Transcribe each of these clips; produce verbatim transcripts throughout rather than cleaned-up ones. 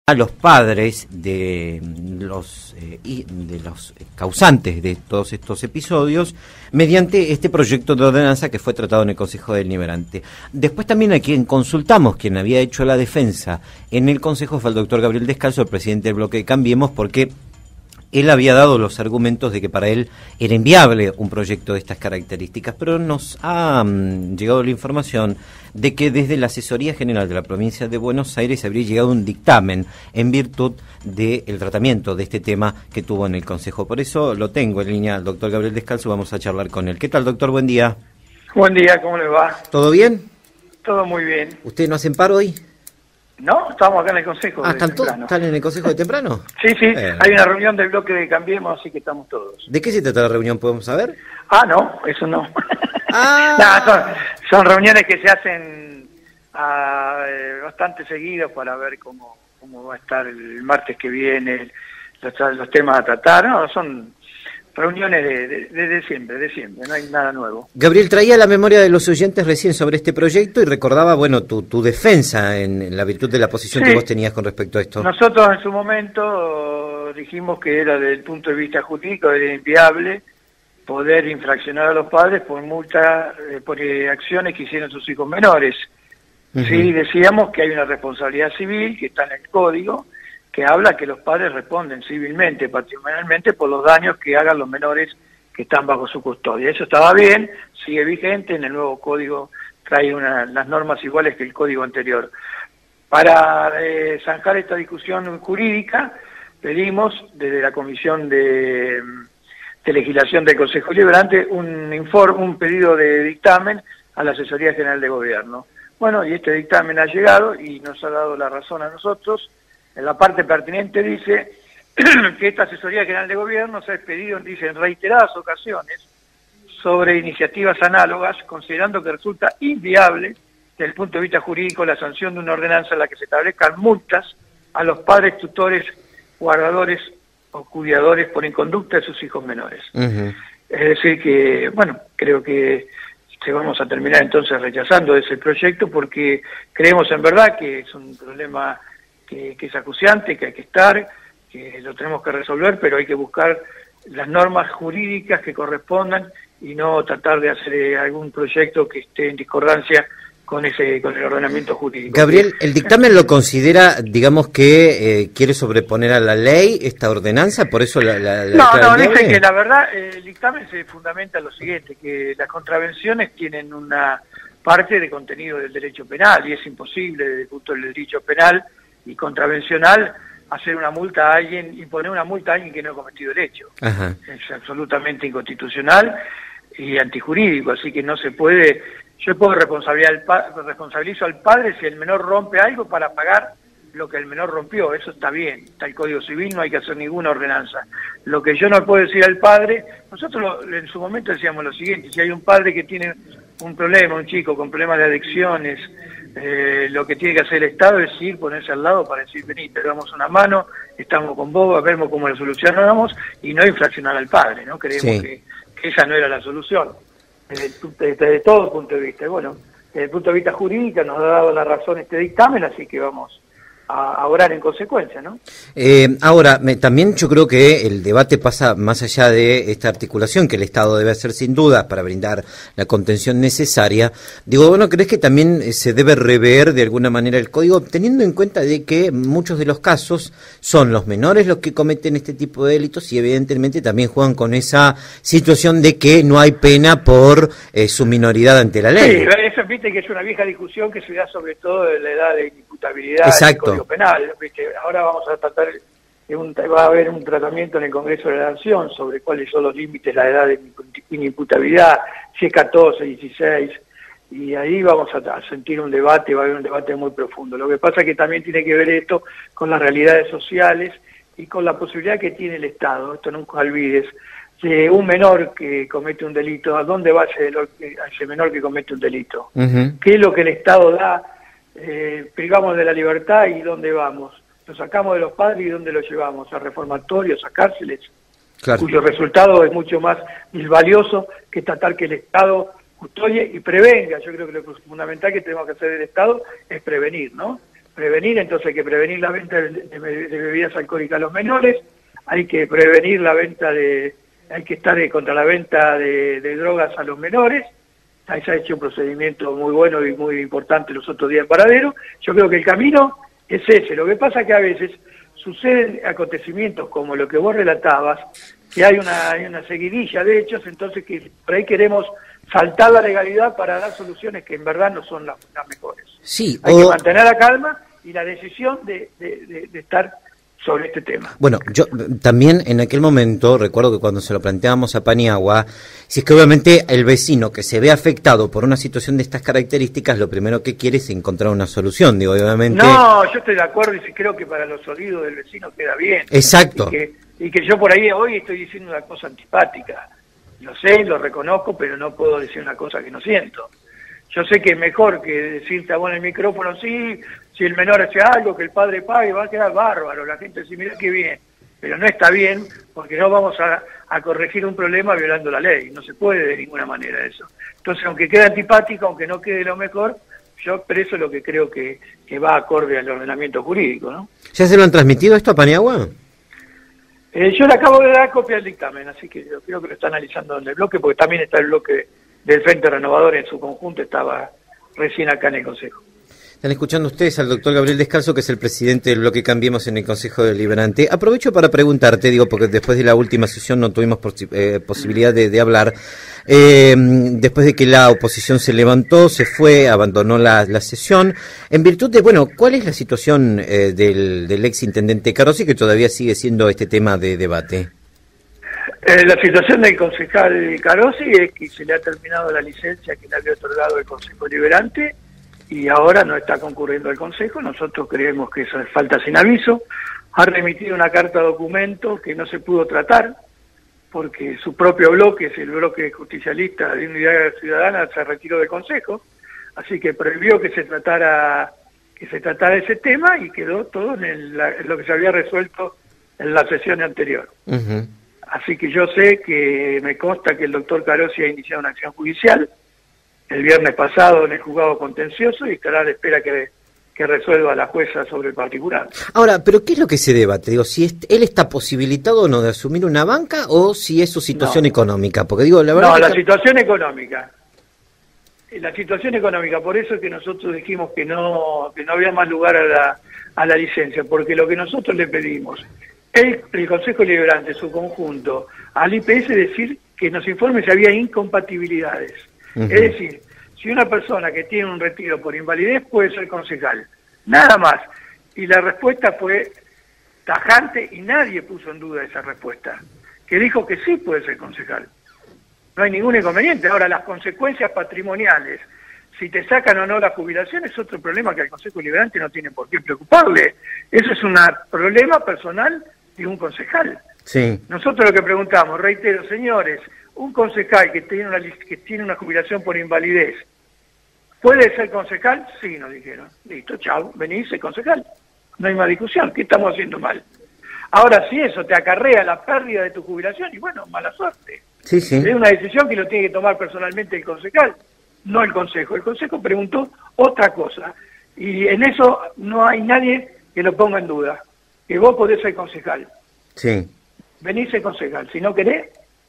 a los padres de los eh, y de los causantes de todos estos episodios mediante este proyecto de ordenanza que fue tratado en el Consejo Deliberante. Después también a quien consultamos, quien había hecho la defensa en el Consejo, fue el doctor Gabriel Descalzo, el presidente del bloque de Cambiemos, porque él había dado los argumentos de que para él era inviable un proyecto de estas características, pero nos ha um, llegado la información de que desde la Asesoría General de la Provincia de Buenos Aires habría llegado un dictamen en virtud del tratamiento de este tema que tuvo en el Consejo. Por eso lo tengo en línea al doctor Gabriel Descalzo, vamos a charlar con él. ¿Qué tal, doctor? Buen día. Buen día, ¿cómo le va? ¿Todo bien? Todo muy bien. ¿Usted no hacen paro hoy? No, estamos acá en el Consejo. Ah, de ¿están, to- temprano. ¿están en el Consejo de temprano? Sí, sí, Eh. hay una reunión del bloque de Cambiemos, así que estamos todos. ¿De qué se trata la reunión? ¿Podemos saber? Ah, no, eso no. Ah. No, son, son reuniones que se hacen ah, eh, bastante seguidos para ver cómo, cómo va a estar el martes que viene, los, los temas a tratar. No, son reuniones de, de, de, de siempre, de siempre, no hay nada nuevo. Gabriel, traía la memoria de los oyentes recién sobre este proyecto y recordaba, bueno, tu, tu defensa en, en la virtud de la posición Sí. que vos tenías con respecto a esto. Nosotros en su momento dijimos que era desde el punto de vista jurídico, era inviable poder infraccionar a los padres por multas, eh, por eh, acciones que hicieron sus hijos menores. Uh-huh. Sí, decíamos que hay una responsabilidad civil que está en el código, que habla que los padres responden civilmente, patrimonialmente, por los daños que hagan los menores que están bajo su custodia. Eso estaba bien, sigue vigente, en el nuevo código trae una, las normas iguales que el código anterior. Para eh, zanjar esta discusión jurídica, pedimos desde la Comisión de, de Legislación del Consejo Deliberante un informe, un pedido de dictamen a la Asesoría General de Gobierno. Bueno, y este dictamen ha llegado y nos ha dado la razón a nosotros. En la parte pertinente dice que esta Asesoría General de Gobierno se ha expedido, dice, en reiteradas ocasiones sobre iniciativas análogas, considerando que resulta inviable desde el punto de vista jurídico la sanción de una ordenanza en la que se establezcan multas a los padres, tutores, guardadores o cuidadores por inconducta de sus hijos menores. Uh-huh. Es decir que, bueno, creo que que vamos a terminar entonces rechazando ese proyecto porque creemos en verdad que es un problema que, que es acuciante, que hay que estar, que lo tenemos que resolver, pero hay que buscar las normas jurídicas que correspondan y no tratar de hacer eh, algún proyecto que esté en discordancia con ese con el ordenamiento jurídico. Gabriel, ¿el dictamen lo considera, digamos, que eh, quiere sobreponer a la ley esta ordenanza? ¿Por eso la, la, la No, no, dice que la verdad eh, el dictamen se fundamenta en lo siguiente, que las contravenciones tienen una parte de contenido del derecho penal y es imposible desde el punto del derecho penal y contravencional hacer una multa a alguien, imponer una multa a alguien que no ha cometido el hecho. Ajá. Es absolutamente inconstitucional y antijurídico, así que no se puede. Yo puedo responsabilizar al responsabilizo al padre si el menor rompe algo para pagar lo que el menor rompió, eso está bien, está el Código Civil, no hay que hacer ninguna ordenanza. Lo que yo no puedo decir al padre, nosotros lo, en su momento decíamos lo siguiente, si hay un padre que tiene un problema, un chico con problemas de adicciones, eh, lo que tiene que hacer el Estado es ir, ponerse al lado para decir, vení, te damos una mano, estamos con vos, vemos cómo lo solucionamos y no infraccionar al padre, ¿no? Creemos sí. que, que esa no era la solución. Desde, desde, desde todo punto de vista. Bueno, desde el punto de vista jurídico nos ha dado la razón este dictamen, así que vamos a, a orar en consecuencia, ¿no? Eh, ahora, me, también yo creo que el debate pasa más allá de esta articulación que el Estado debe hacer sin duda para brindar la contención necesaria. Digo, bueno, ¿crees que también se debe rever de alguna manera el código, teniendo en cuenta de que muchos de los casos son los menores los que cometen este tipo de delitos y evidentemente también juegan con esa situación de que no hay pena por eh, su minoridad ante la ley? Sí, eso viste que es una vieja discusión que se da sobre todo de la edad de imputabilidad del Código Penal, ¿viste? Ahora vamos a tratar, de un, va a haber un tratamiento en el Congreso de la Nación sobre cuáles son los límites, la edad de inimputabilidad, si es catorce, dieciséis, y ahí vamos a, a sentir un debate, va a haber un debate muy profundo. Lo que pasa es que también tiene que ver esto con las realidades sociales y con la posibilidad que tiene el Estado, esto nunca olvides, de un menor que comete un delito, ¿a dónde va ese, ese menor que comete un delito? Uh-huh. ¿Qué es lo que el Estado da? Eh, privamos de la libertad y ¿dónde vamos? Lo sacamos de los padres y ¿dónde lo llevamos? ¿A reformatorios, a cárceles? Claro. Cuyo resultado es mucho más valioso que tratar que el Estado custodie y prevenga. Yo creo que lo fundamental que tenemos que hacer el Estado es prevenir, ¿no? prevenir, entonces hay que prevenir la venta de, de, de bebidas alcohólicas a los menores, hay que prevenir la venta de, hay que estar contra la venta de, de drogas a los menores. Ahí se ha hecho un procedimiento muy bueno y muy importante los otros días en Paradero. Yo creo que el camino es ese. Lo que pasa es que a veces suceden acontecimientos como lo que vos relatabas, que hay una, hay una seguidilla de hechos, entonces que por ahí queremos saltar la legalidad para dar soluciones que en verdad no son las, las mejores. Sí, hay o... que mantener la calma y la decisión de, de, de, de estar sobre este tema. Bueno, yo también en aquel momento, recuerdo que cuando se lo planteábamos a Paniagua, si es que obviamente el vecino que se ve afectado por una situación de estas características, lo primero que quiere es encontrar una solución, digo, obviamente... No, yo estoy de acuerdo y sí creo que para los oídos del vecino queda bien. Exacto. Y que, y que yo por ahí hoy estoy diciendo una cosa antipática. Lo sé, lo reconozco, pero no puedo decir una cosa que no siento. Yo sé que es mejor que decirte a vos en el micrófono, sí, si el menor hace algo, que el padre pague, va a quedar bárbaro, la gente dice, mira qué bien, pero no está bien porque no vamos a, a corregir un problema violando la ley, no se puede de ninguna manera eso. Entonces, aunque quede antipático, aunque no quede lo mejor, yo expreso lo que creo que, que va acorde al ordenamiento jurídico, ¿no? ¿Ya se lo han transmitido esto a Paniagua? Eh, yo le acabo de dar copia del dictamen, así que yo creo que lo están analizando en el bloque, porque también está el bloque del Frente Renovador en su conjunto, estaba recién acá en el Consejo. Están escuchando ustedes al doctor Gabriel Descalzo, que es el presidente del bloque Cambiemos en el Consejo Deliberante. Aprovecho para preguntarte, digo, porque después de la última sesión no tuvimos posi eh, posibilidad de, de hablar. Eh, después de que la oposición se levantó, se fue, abandonó la, la sesión. En virtud de, bueno, ¿cuál es la situación eh, del, del ex intendente Carosi, que todavía sigue siendo este tema de debate? Eh, la situación del concejal Carosi es que se le ha terminado la licencia que le había otorgado el Consejo Deliberante y ahora no está concurriendo al Consejo. Nosotros creemos que eso es falta sin aviso. Ha remitido una carta documento que no se pudo tratar porque su propio bloque, es el bloque justicialista de Unidad Ciudadana, se retiró del Consejo, así que prohibió que se tratara que se tratara ese tema y quedó todo en, el, la, en lo que se había resuelto en la sesión anterior. Uh-huh. Así que yo sé que me consta que el doctor Carosi ha iniciado una acción judicial el viernes pasado en el juzgado contencioso y estará a la espera que, que resuelva la jueza sobre el particular. Ahora, ¿pero qué es lo que se debate? Digo, si es, él está posibilitado o no de asumir una banca o si es su situación no. económica. Porque digo, la verdad No, que la está... situación económica. La situación económica, por eso es que nosotros dijimos que no, que no había más lugar a la, a la licencia, porque lo que nosotros le pedimos El, el Consejo Deliberante, su conjunto, al I P S decir que nos informe si había incompatibilidades. Uh-huh. Es decir, si una persona que tiene un retiro por invalidez puede ser concejal. Nada más. Y la respuesta fue tajante y nadie puso en duda esa respuesta, que dijo que sí puede ser concejal. No hay ningún inconveniente. Ahora, las consecuencias patrimoniales, si te sacan o no la jubilación, es otro problema que al Consejo Deliberante no tiene por qué preocuparle. Eso es un problema personal de un concejal. Sí. Nosotros lo que preguntamos, reitero, señores, un concejal que tiene una que tiene una jubilación por invalidez, ¿puede ser concejal? Sí, nos dijeron. Listo, chao, venís, sé concejal. No hay más discusión, ¿qué estamos haciendo mal? Ahora, si eso te acarrea la pérdida de tu jubilación, y bueno, mala suerte. Sí, sí. Es una decisión que lo tiene que tomar personalmente el concejal, no el Consejo. El Consejo preguntó otra cosa, y en eso no hay nadie que lo ponga en duda, que vos podés ser concejal. Sí. Venís ser concejal. Si no querés,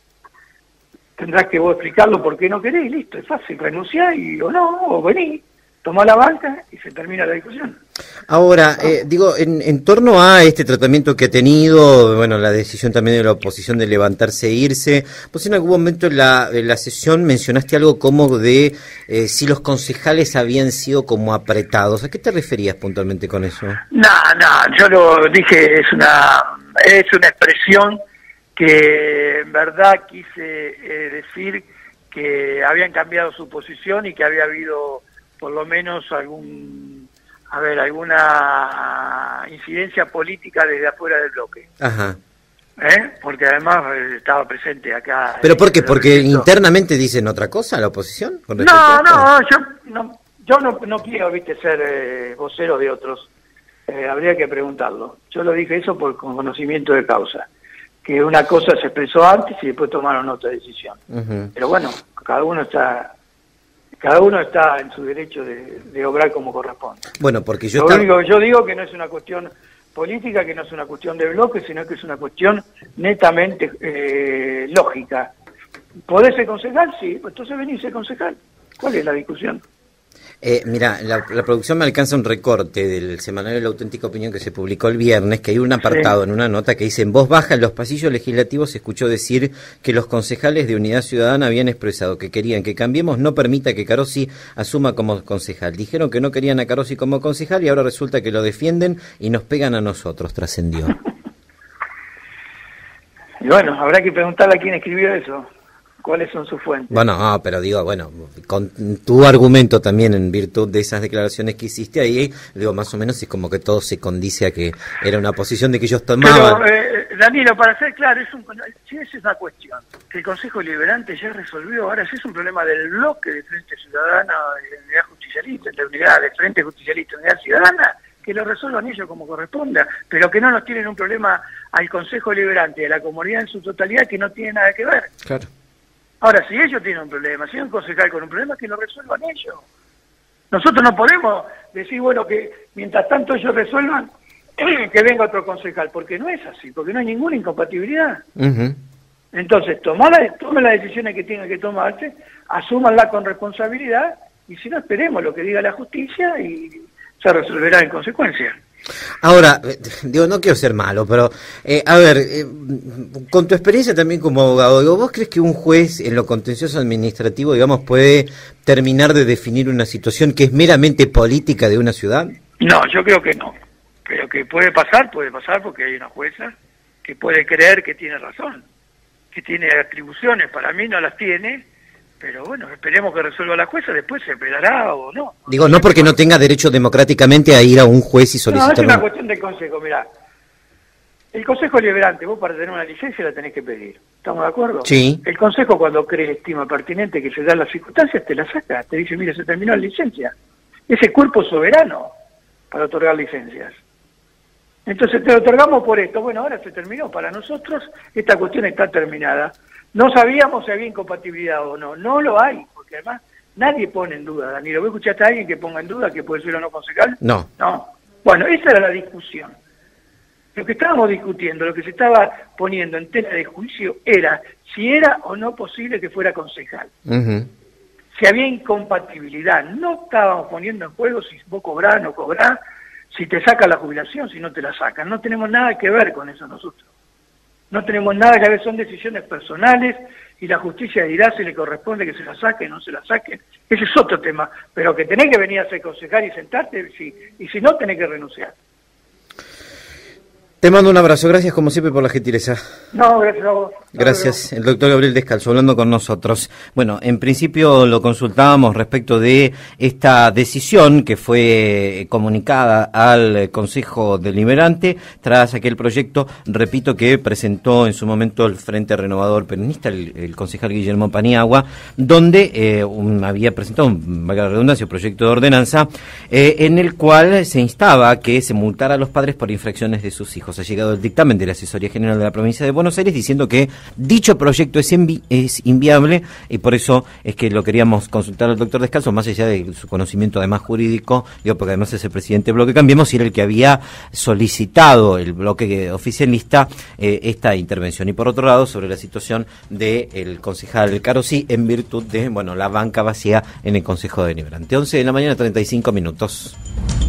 tendrás que vos explicarlo por qué no querés, y listo, es fácil, renunciar y o no, o venís, tomá la banca y se termina la discusión. Ahora, eh, digo, en, en torno a este tratamiento que ha tenido, bueno, la decisión también de la oposición de levantarse e irse, pues en algún momento en la, en la sesión mencionaste algo como de eh, si los concejales habían sido como apretados. ¿A qué te referías puntualmente con eso? No, no, yo lo dije, es una, es una expresión que en verdad quise eh, decir que habían cambiado su posición y que había habido por lo menos algún, a ver, alguna incidencia política desde afuera del bloque. Ajá. ¿Eh? Porque además eh, estaba presente acá. ¿Pero por qué? ¿Porque internamente dicen otra cosa la oposición? Con no, no, yo no, yo no, no quiero, viste, ser eh, vocero de otros. Eh, habría que preguntarlo. Yo lo dije eso por con conocimiento de causa. Que una cosa se expresó antes y después tomaron otra decisión. Uh-huh. Pero bueno, cada uno está cada uno está en su derecho de, de obrar como corresponde. Bueno, porque yo... Lo estaba... único que yo digo que no es una cuestión política, que no es una cuestión de bloque, sino que es una cuestión netamente eh, lógica. ¿Podés ser concejal? Sí, pues entonces venís a ser concejal. ¿Cuál es la discusión? Eh, mira, la, la producción me alcanza un recorte del semanario La Auténtica Opinión que se publicó el viernes, que hay un apartado sí. en una nota que dice: en voz baja en los pasillos legislativos se escuchó decir que los concejales de Unidad Ciudadana habían expresado que querían que Cambiemos no permita que Carosi asuma como concejal. Dijeron que no querían a Carosi como concejal y ahora resulta que lo defienden y nos pegan a nosotros, trascendió. Y bueno, habrá que preguntarle a quién escribió eso. ¿Cuáles son sus fuentes? Bueno, no, pero digo, bueno, con tu argumento también en virtud de esas declaraciones que hiciste ahí, digo, más o menos es como que todo se condice a que era una posición de que ellos tomaban. Pero, eh, Danilo, para ser claro, es un, si esa es la cuestión, que el Consejo Liberante ya resolvió, ahora sí es un problema del bloque de Frente Ciudadana, de la Unidad Justicialista, de unidad de Frente Justicialista, Unidad Ciudadana, que lo resuelvan ellos como corresponda, pero que no nos tienen un problema al Consejo Liberante, a la comunidad en su totalidad, que no tiene nada que ver. Claro. Ahora, si ellos tienen un problema, si hay un concejal con un problema, que lo resuelvan ellos. Nosotros no podemos decir, bueno, que mientras tanto ellos resuelvan, que venga otro concejal, porque no es así, porque no hay ninguna incompatibilidad. Uh-huh. Entonces, tomen la, las decisiones que tengan que tomarse, asúmanla con responsabilidad, y si no, esperemos lo que diga la justicia y se resolverá en consecuencia. Ahora, digo, no quiero ser malo, pero, eh, a ver, eh, con tu experiencia también como abogado, digo, ¿vos crees que un juez en lo contencioso administrativo, digamos, puede terminar de definir una situación que es meramente política de una ciudad? No, yo creo que no. Pero que puede pasar, puede pasar porque hay una jueza que puede creer que tiene razón, que tiene atribuciones, para mí no las tiene. Pero bueno, esperemos que resuelva la jueza, después se esperará o no. Digo, no porque no tenga derecho democráticamente a ir a un juez y solicitar... No, es una cuestión de consejo, mirá. El Consejo Liberante, vos para tener una licencia la tenés que pedir. ¿Estamos de acuerdo? Sí. El Consejo, cuando cree estima pertinente que se dan las circunstancias, te la saca. Te dice, mira, se terminó la licencia. Ese cuerpo soberano para otorgar licencias. Entonces te lo otorgamos por esto. Bueno, ahora se terminó. Para nosotros esta cuestión está terminada. No sabíamos si había incompatibilidad o no. No lo hay, porque además nadie pone en duda, Danilo. ¿Vos escuchaste a alguien que ponga en duda que puede ser o no concejal? No. No. Bueno, esa era la discusión. Lo que estábamos discutiendo, lo que se estaba poniendo en tela de juicio era si era o no posible que fuera concejal. Uh-huh. Si había incompatibilidad. No estábamos poniendo en juego si vos cobrás o no cobrás, si te saca la jubilación, si no te la sacan. No tenemos nada que ver con eso nosotros. No tenemos nada que ver, son decisiones personales y la justicia dirá si le corresponde que se la saque o no se la saque. Ese es otro tema, pero que tenés que venir a ser concejal y sentarte, sí, y si no, tenés que renunciar. Te mando un abrazo, gracias como siempre por la gentileza. No, gracias a vos. Gracias, el doctor Gabriel Descalzo hablando con nosotros. Bueno, en principio lo consultábamos respecto de esta decisión que fue comunicada al Consejo Deliberante tras aquel proyecto, repito, que presentó en su momento el Frente Renovador Peronista, el, el concejal Guillermo Paniagua, donde eh, un, había presentado, un, valga la redundancia, un proyecto de ordenanza eh, en el cual se instaba a que se multara a los padres por infracciones de sus hijos. Ha llegado el dictamen de la Asesoría General de la Provincia de Buenos Aires diciendo que dicho proyecto es, invi es inviable y por eso es que lo queríamos consultar al doctor Descalzo, más allá de su conocimiento además jurídico, digo, porque además es el presidente del bloque Cambiemos y era el que había solicitado el bloque oficialista eh, esta intervención. Y por otro lado, sobre la situación del concejal Carosi en virtud de, bueno, la banca vacía en el Consejo Deliberante. once de la mañana, treinta y cinco minutos.